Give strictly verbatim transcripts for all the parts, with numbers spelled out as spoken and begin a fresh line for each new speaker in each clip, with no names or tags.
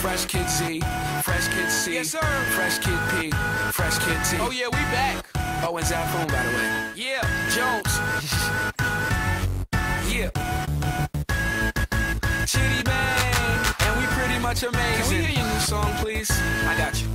Fresh Kid Z, Fresh Kid C,
yes sir,
Fresh Kid P, Fresh Kid T.
Oh yeah, we back.
Oh, and Zafoon, by the way.
Yeah, Jones.
Yeah. Chitty Bang, and we pretty much amazing. Can we hear your new song, please? I got you.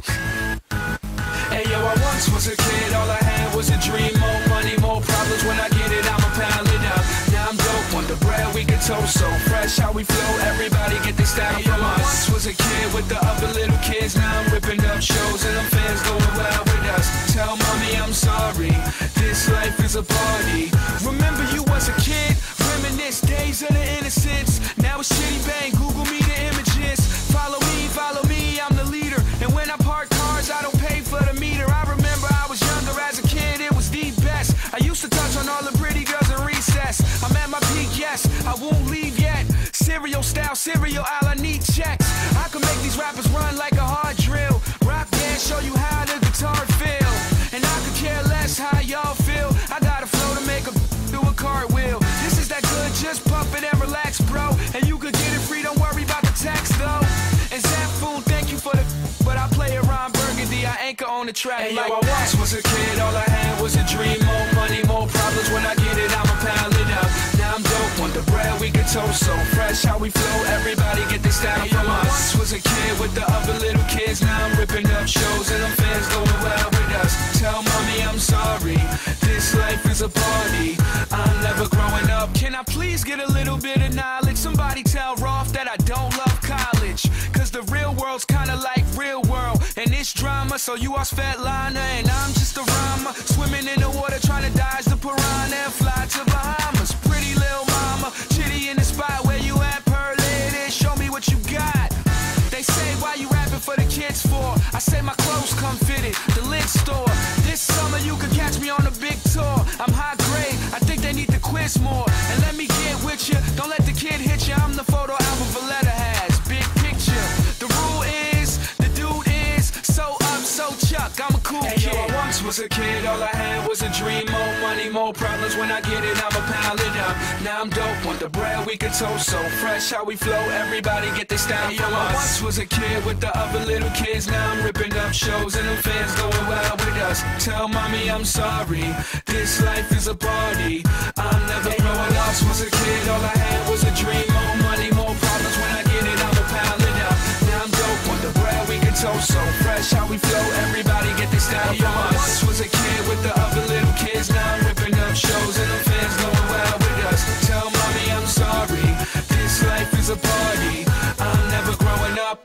Hey yo, I once was a kid, all I had was a dream. More money, more problems. When I get it, I'ma pound it up. Now I'm dope on the bread, we can toast so fresh. How we flow, everybody get this style hey, from yo, us. I once was a kid with the other little kids. Now I'm ripping up shows and them fans going wild with us. Tell mommy I'm sorry, this life is a party. Remember you was a kid, reminisce days of the innocence. Now it's Chitty Bang, Google me the images. Follow me, follow me, I'm the leader. And when I park cars, I don't pay for the meter. I remember I was younger as a kid, it was the best. I used to touch on all the pretty girls in recess. I'm at my peak, yes, I won't leave yet. Cereal style, cereal aisle, I need checks. I can make these rappers run like a hard drill. Rock band, show you how the guitar feel. And I could care less how y'all feel. I got a flow to make a do a cartwheel. This is that good, just pump it and relax, bro. And you could get it free, don't worry about the tax, though. And Zafoon, thank you for the but I play around Burgundy, I anchor on the track hey, like yo, I that. Once was a kid, all I had was a dream. More money, more problems. When I get it, I'ma pound it up. Now I'm dope on the bread, we can toast so fresh. How we flow, everybody get this style hey, from yo, us. I once was a kid with the other little kids. Now I'm ripping up shows and them fans going wild with us. Tell mommy I'm sorry, this life is a party. I'm never growing up. Can I please get a little bit of knowledge? Somebody tell Rolf that I don't love college. Cause the real world's kinda like real world. And it's drama, so you are Svetlana and I'm just a rhymer. Swimming in the water trying to dodge the piranha and fly to Bahamas. Pretty little mama, Chitty in the spot where you at, pearl it. Show me what you got. They say why you rapping for the kids for? I say my clothes come fitted, the lid store. This summer you could catch me on a big tour. I'm high grade, I think they need to quiz more. And let me get with you, don't let the kid hit you. I'm the photo album Valletta has, big picture. The rule is, the dude is so up, so Chuck, I'm a cool hey, kid. Yo, I once was a kid, all I had was a dream. More money, more problems. When I get it, I'ma pound it up. Now I'm dope on the bread, we can toast so fresh. How we flow, everybody get this style hey, from yo, us. I once was a kid with the other little kids. Now I'm ripping up shows and them fans going wild with us. Tell mommy I'm sorry, this life is a party. I'm never hey, growing up. Was a kid, all I had was a dream. More money, more problems. When I get it, I'ma pound it up. Now I'm dope on the bread, we can toast so fresh. How we flow, everybody get this style from us. I once was a kid with the other little kids. Now I'm ripping up shows and them fans going wild with us. Tell mommy I'm sorry, this life is a party. I'm never growing up.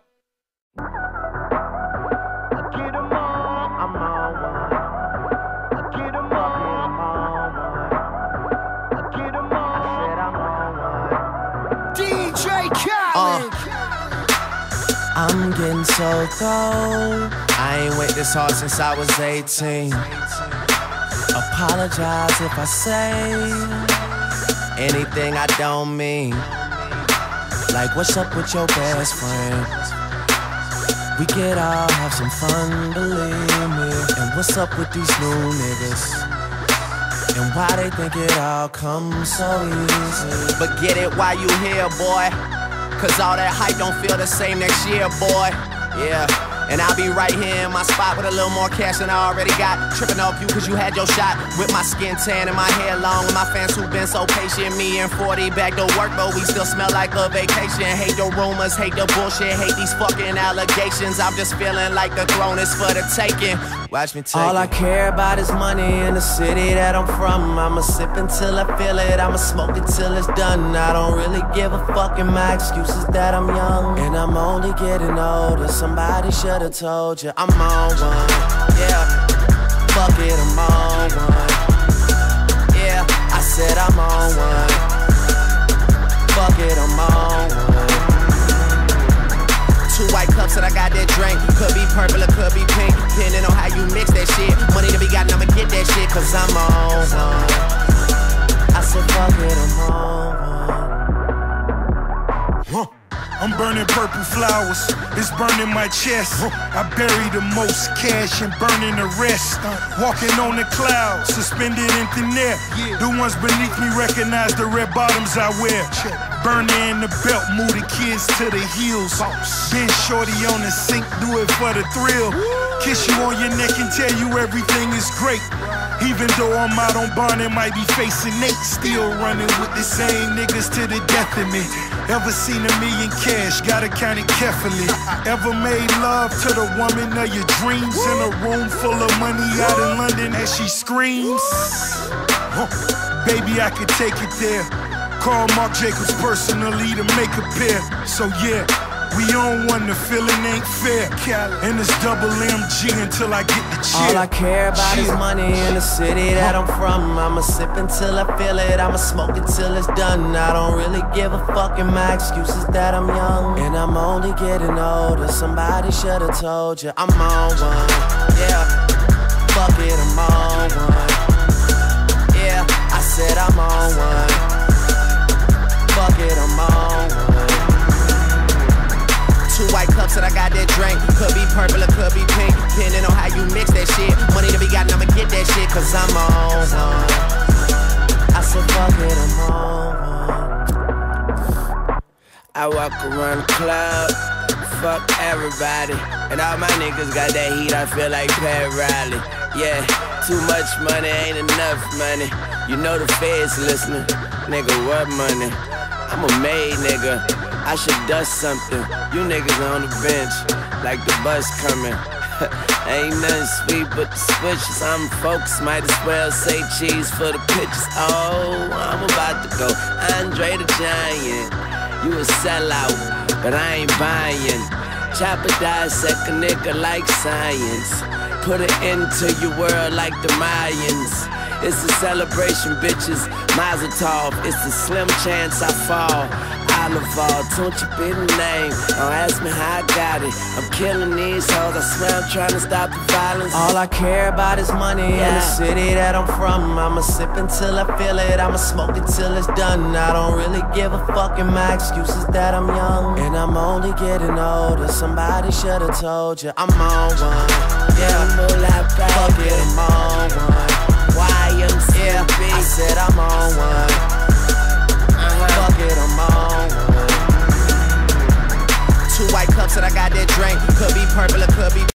Get 'em on, I'm on one. Get 'em on, I'm on one. Get 'em on, I said I'm on one.
D J Khaled. Uh.
I'm getting so cold. I ain't wait this hard since I was eighteen. Apologize if I say anything I don't mean. Like what's up with your best friend? We could all have some fun, believe me. And what's up with these new niggas? And why they think it all comes so easy?
But get it while you here, boy. Cause all that hype don't feel the same next year, boy. Yeah. And I'll be right here in my spot with a little more cash than I already got. Tripping off you cause you had your shot. With my skin tan and my hair long. And my fans who been so patient. Me and forty back to work, but we still smell like a vacation. Hate the rumors, hate the bullshit, hate these fucking allegations. I'm just feeling like the throne is for the taking. Watch me take
All
it.
I care about is money in the city that I'm from. I'ma sip until I feel it, I'ma smoke it till it's done. I don't really give a fuck, and my excuse is that I'm young. And I'm only getting older, somebody should've told you I'm on one. Yeah, fuck it, I'm on one. Yeah, I said I'm on one. Fuck it, I'm on one.
Two white cups and I got that drink. Could be purple or could be pink, depending on how you mix that shit. Money to be gotten, I'ma get that shit, cause I'm on one.
I said fuck it, I'm on one.
Huh. I'm burning purple flowers, it's burning my chest. I bury the most cash and burning the rest. Walking on the clouds, suspended in thin air. The ones beneath me recognize the red bottoms I wear. Burner in the belt, move the kids to the heels. Been shorty on the sink, do it for the thrill. Kiss you on your neck and tell you everything is great. Even though I'm out on bond and might be facing Nate, still running with the same niggas to the death of me. Ever seen a million cash, gotta count it carefully. Ever made love to the woman of your dreams in a room full of money out in London as she screams? Huh. Baby, I could take it there. Call Marc Jacobs personally to make a pair. So yeah, we on one, the feeling ain't fair. And it's double M G until I get the cheer.
All I care about is money in the city that I'm from. I'ma sip until I feel it, I'ma smoke it till it's done. I don't really give a fuck, and my excuse is that I'm young. And I'm only getting older, somebody should've told you I'm on one. Yeah, fuck it, I'm on one. Yeah, I said I'm on one. Fuck it, I'm on one.
Two white cups that I got that drink. Could be purple or could be pink, depending on how you mix that shit. Money to be gotten, I'ma get that shit, cause I'm on one.
I said fuck it, I'm on one.
I walk around the club, fuck everybody. And all my niggas got that heat, I feel like Pat Riley. Yeah, too much money ain't enough money. You know the feds listening. Nigga, what money? I'm a made nigga. I should dust something. You niggas on the bench, like the bus coming. Ain't nothing sweet but the switches. I'm focused, might as well say cheese for the pictures. Oh, I'm about to go Andre the Giant. You a sellout, but I ain't buying. Chopper dissect a nigga like science. Put it into your world like the Mayans. It's a celebration, bitches. Mazel tov. It's a slim chance I fall. Olival, don't you be the name. Don't ask me how I got it. I'm killing these hoes. I swear I'm trying to stop the violence.
All I care about is money yeah. in the city that I'm from. I'ma sip until I feel it, I'ma smoke it till it's done. I don't really give a fuck, and my excuse is that I'm young. And I'm only getting older, somebody should've told you I'm on one. Yeah, fuck it, I'm on one.
Y M C A,
yeah, I said I'm on one. Uh-huh. Fuck it, I'm on one.
Two white cups that I got that drink. Could be purple or could be